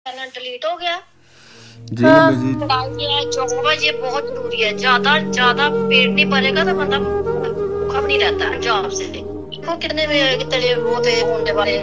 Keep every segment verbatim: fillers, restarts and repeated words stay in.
Channel delete हो गया। जी जी job है ये बहुत जरूरी है। ज्यादा ज्यादा पेट नहीं भरेगा तो बंदा भूखा भी नहीं रहता है जॉब से। देखो कितने कितने वो थे होने वाले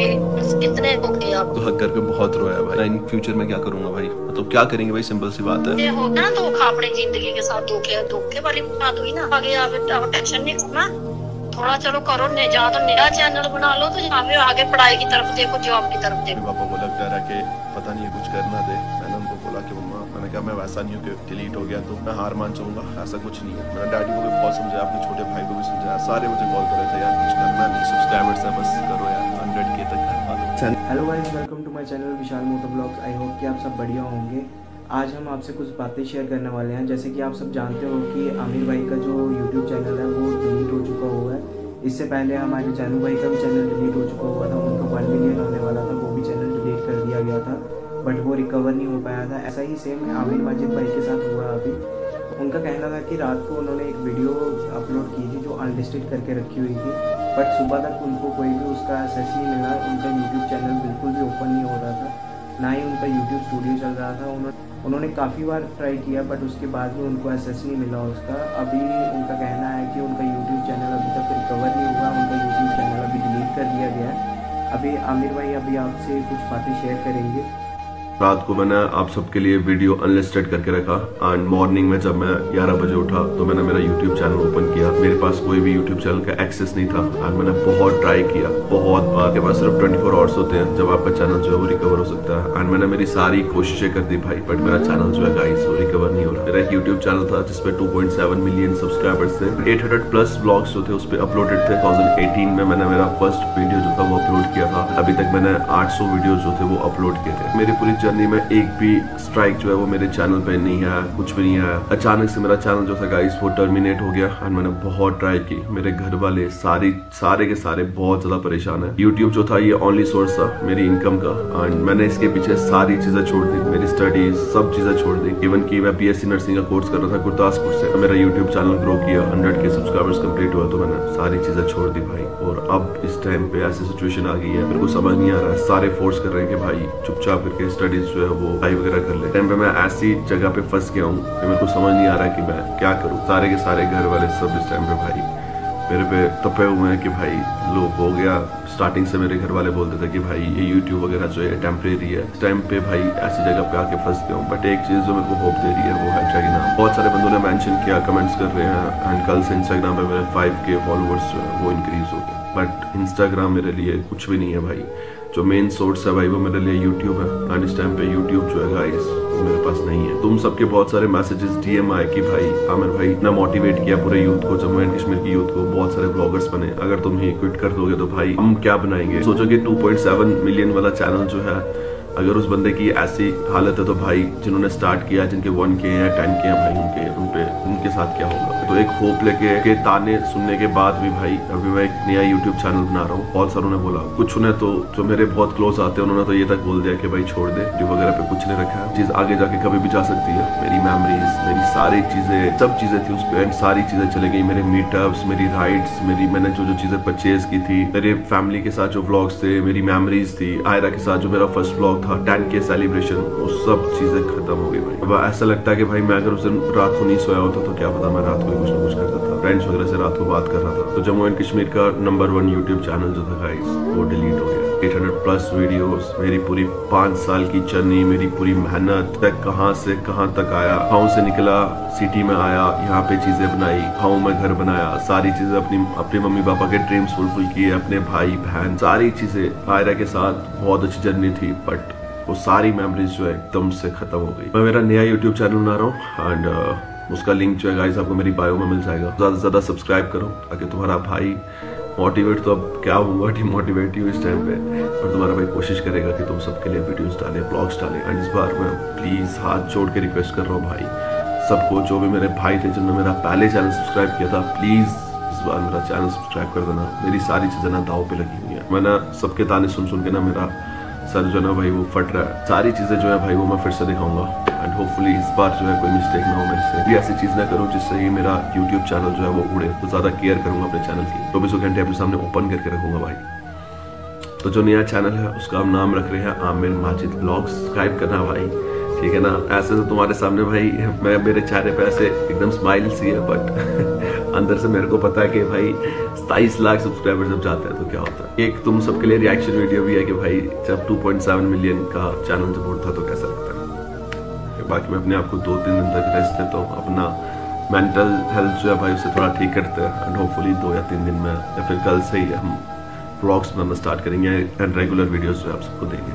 कितने हो गए आप तो हक करके बहुत रोया भाई। इन फ्यूचर में क्या करूंगा भाई, मतलब क्या करेंगे भाई, सिंपल सी बात है। ये होगा ना धोखा अपनी जिंदगी के साथ, धोखे धोखे वाली बात हुई ना। आगे आप टेंशन नहीं करना, थोड़ा चलो करो ने जा तो नया चैनल बना लो तो यहाँ पे आगे पढ़ाई की तरफ देखो, जॉब की तरफ देखो। पापा को लगता रहा कि पता नहीं है कुछ करना दे। मैंने उनको बोला कि मम्मा, मैंने कहा मैं वैसा नहीं हूँ कि डिलीट हो गया तो मैं हार मान जाऊंगा, ऐसा कुछ नहीं है। मैंने डैडी को भी बहुत समझाया, अपने छोटे भाई को भी समझाया, सारे मुझे कॉल कर रहे थे यार कुछ करना नहीं, सब्सक्राइबर्स है बस करो यार, हंड्रेड के तक करवा दो। Hello guys, welcome to my channel Vishal moto blogs. I hope कि आप सब बढ़िया होंगे। आज हम आपसे कुछ बातें शेयर करने वाले हैं। जैसे कि आप सब जानते हो कि आमिर भाई का जो यूट्यूब चैनल है वो डिलीट हो चुका हुआ है। इससे पहले हमारे जानू भाई का भी चैनल डिलीट हो चुका हुआ था, उनका वन मिलियन होने वाला था, वो भी चैनल डिलीट कर दिया गया था, बट वो रिकवर नहीं हो पाया था। ऐसा ही सेम आमिर माजिद भाई के साथ हुआ अभी। उनका कहना था कि रात को उन्होंने एक वीडियो अपलोड की थी जो अनलिस्टेड करके रखी हुई थी, बट सुबह तक उनको कोई भी उसका एक्सेस नहीं मिला। उनका यूट्यूब चैनल बिल्कुल भी ओपन नहीं हो रहा था, ना ही उनका यूट्यूब स्टूडियो चल रहा था। उन्होंने उन्होंने काफ़ी बार ट्राई किया, बट उसके बाद भी उनको एक्सेस नहीं मिला उसका। अभी उनका कहना है कि उनका यूट्यूब चैनल अभी तक रिकवर नहीं हुआ, उनका यूट्यूब चैनल अभी डिलीट कर दिया गया है। अभी आमिर भाई अभी आपसे कुछ बातें शेयर करेंगे। रात को मैंने आप सबके लिए वीडियो अनलिस्टेड करके रखा एंड मॉर्निंग में जब मैं ग्यारह बजे उठा तो मैंने मेरा यूट्यूब चैनल ओपन किया। मेरे पास कोई भी यूट्यूब चैनल का एक्सेस नहीं था एंड मैंने बहुत ट्राई किया, बहुत बार। के पास सिर्फ ट्वेंटी फोर आवर्स होते हैं जब आपका चैनल जो है वो रिकवर हो सकता है एंड मैंने मेरी सारी कोशिशें कर दी भाई, बट मेरा चैनल जो है गाइस वो रिकवर नहीं हो रहा। मेरा एक यूट्यूब चैनल था जिसपे two point seven million subscribers थे, एट हंड्रेड प्लस ब्लॉग्स जो थे उस पर अपलोडेड थे। टू थाउजेंड एटीन में मैंने मेरा फर्स्ट वीडियो जो था वो अपलोड किया था। अभी तक मैंने आठ सौ वीडियो जो थे वो अपलोड किए थे। मेरी पूरी जर्नी में एक भी स्ट्राइक जो है वो मेरे चैनल पे नहीं है, कुछ भी नहीं है। अचानक से मेरा चैनल जो था गाइस वो टर्मिनेट हो गया एंड मैंने बहुत ट्राई की। मेरे घर वाले सारी सारे के सारे बहुत ज्यादा परेशान है। यूट्यूब जो था ये ओनली सोर्स था मेरी इनकम का एंड मैंने इसके पीछे सारी चीजें छोड़ दी, मेरी स्टडीज सब चीजें छोड़ दी। इवन की मैं बीएससी नर्सिंग का कोर्स कर रहा था गुरदासपुर से। मेरा यूट्यूब चैनल ग्रो किया, हंड्रेड के सब्सक्राइबर्स कंप्लीट हुआ तो मैंने सारी चीजें छोड़ दी भाई। और अब इस टाइम पे ऐसी सिचुएशन आ गई है, मेरे को समझ नहीं आ रहा है। सारे फोर्स कर रहे हैं कि भाई चुपचाप करके स्टडीज जो है वो वगैरह कर ले। टाइम पे मैं ऐसी जगह पे फंस गया हूँ कि मेरे को समझ नहीं आ रहा है कि मैं क्या करूँ। सारे के सारे घर वाले सब इस टाइम पे भाई मेरे पे तपे हुए हैं कि भाई लोग हो गया। स्टार्टिंग से मेरे घर वाले बोलते थे कि भाई ये यूट्यूब वगैरह जो है टेम्परेरी है। इस टाइम पे भाई ऐसी जगह पे आके फंस गया हूँ, बट एक चीज जो मेरे को होप दे रही है वो है ट्रेगिना। बहुत सारे बंदों ने मेंशन किया, कमेंट्स कर रहे हैं एंड कल से इंस्टाग्राम पे मेरे फाइव के फॉलोअर्स जो है वो इंक्रीज हो गए, बट इंस्टाग्राम मेरे लिए कुछ भी नहीं है भाई। जो मेन सोर्स है भाई वो मेरे लिए यूट्यूब है एंड इस टाइम पे यूट्यूब जो है गाइस वो मेरे पास नहीं है। तुम सबके बहुत सारे मैसेजेस डीएम आए कि भाई आमिर भाई इतना मोटिवेट किया पूरे यूथ को, जम्मू एंड कश्मीर की यूथ को, बहुत सारे ब्लॉगर्स बने, अगर तुम ही क्विट कर दोगे तो भाई हम क्या बनाएंगे। सोचो कि टू पॉइंट सेवन मिलियन वाला चैनल जो है, अगर उस बंदे की ऐसी हालत है तो भाई जिन्होंने स्टार्ट किया, जिनके वन के हैं टेन के हैं भाई, उनके उनपे उनके साथ क्या होगा। तो एक होप लेके के ताने सुनने के बाद भी भाई अभी मैं एक नया यूट्यूब चैनल बना रहा हूँ। बहुत सारों ने बोला, कुछ ने तो जो मेरे बहुत क्लोज आते हैं उन्होंने तो ये तक बोल दिया कि भाई छोड़ दे, यूट्यूब वगैरह पे कुछ नहीं रखा है, चीज आगे जाके कभी भी जा सकती है। मेरी मेमोरीज, मेरी सारी चीजें, सब चीजें थी उस पे एंड सारी चीजें चली गई। मेरे मीटअप्स, मेरी राइड्स, मेरी मैंने जो जो चीजें परचेज की थी, मेरे फैमिली के साथ जो व्लॉग्स थे, मेरी मेमोरीज थी, आयरा के साथ जो मेरा फर्स्ट व्लॉग था, टेन के सेलिब्रेशन, वो सब चीजें खत्म हो गई भाई। अब ऐसा लगता है कि भाई मैं अगर उस दिन रात को नहीं सोया होता तो क्या पता मैं रात को कुछ ना कुछ करता था, फ्रेंड्स वगैरह से रात को बात कर रहा था। तो जम्मू एंड कश्मीर का नंबर वन यूट्यूब चैनल जो था गाइस वो डिलीट हो गया। एट हंड्रेड प्लस वीडियोस, मेरी पूरी पांच साल की जर्नी, मेरी पूरी मेहनत तक कहां से कहां तक आया, गाँव से निकला, सिटी में आया, यहाँ पे चीजें बनाई, गाँव में घर बनाया, सारी चीजें अपनी अपने मम्मी पापा के ड्रीम्स फुलफिल किए, अपने भाई बहन, सारी चीजें। आयरा के साथ बहुत अच्छी जर्नी थी, बट वो सारी मेमोरीज जो है एकदम से खत्म हो गई। मैं मेरा नया यूट्यूब चैनल बना रहा हूँ एंड uh, उसका लिंक जो है गाइस आपको मेरी बायो में मिल जाएगा। ज्यादा से ज्यादा सब्सक्राइब करो ताकि तुम्हारा भाई मोटिवेट, तो अब क्या होगा, डिमोटिवेट ही इस टाइम पे, और तुम्हारा भाई कोशिश करेगा कि तुम सबके लिए वीडियोस डालें, ब्लॉग्स डालें। एंड इस बार मैं प्लीज हाथ जोड़ के रिक्वेस्ट कर रहा हूँ भाई सबको, जो भी मेरे भाई थे जिन्होंने मेरा पहले चैनल सब्सक्राइब किया था, प्लीज इस बार मेरा चैनल सब्सक्राइब कर देना। मेरी सारी चीजें ना दाव पे लगी हुई है। मैं ना सबके ताने सुन सुन के ना मेरा सर जो ना भाई वो फट रहा है। सारी चीजें जो है भाई वो मैं फिर से दिखाऊंगा एंड होपफुली इस बार जो है कोई मिस्टेक ना हो मेरे से, भी ऐसी चीज ना करूं जिससे ही मेरा यूट्यूब चैनल जो है वो उड़े। तो ज्यादा केयर करूंगा अपने चैनल की, चौबीसों घंटे अपने सामने ओपन करके रखूंगा भाई। तो जो नया चैनल है उसका हम नाम रख रहे हैं आमिर माजिद ब्लॉग्स। सब्सक्राइब करना भाई, ठीक है ना। ऐसे तो तुम्हारे सामने भाई मैं मेरे चेहरे पे ऐसे एकदम स्माइल सी है, बट अंदर से मेरे को पता है कि भाई सताईस लाख सब्सक्राइबर जब जाते हैं तो क्या होता है। एक तुम सबके लिए रिएक्शन वीडियो भी है कि भाई जब टू पॉइंट सेवन मिलियन का चैनल जब उठता तो कैसा लगता है। बाकी मैं अपने आप को दो तीन दिन तक रेस्ट देता हूँ, अपना मेंटल हेल्थ जो है भाई उसे थोड़ा ठीक करते हैं, एंड होपफुली दो या तीन दिन में या फिर कल से ही हम व्लॉग्स बनाना स्टार्ट करेंगे एंड रेगुलर वीडियोस जो आप सबको देंगे।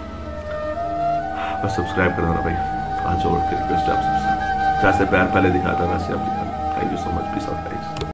बस सब्सक्राइब करना भाई, आज और रिक्वेस्ट है आप सबसे, जैसे प्यार पहले दिखाता वैसे आप दिखाना। Thank you so much, peace out guys.